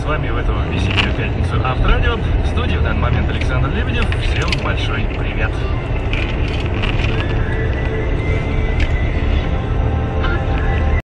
с вами в эту весеннюю пятницу Авторадио. В студии в данный момент Александр Лебедев. Всем большой привет!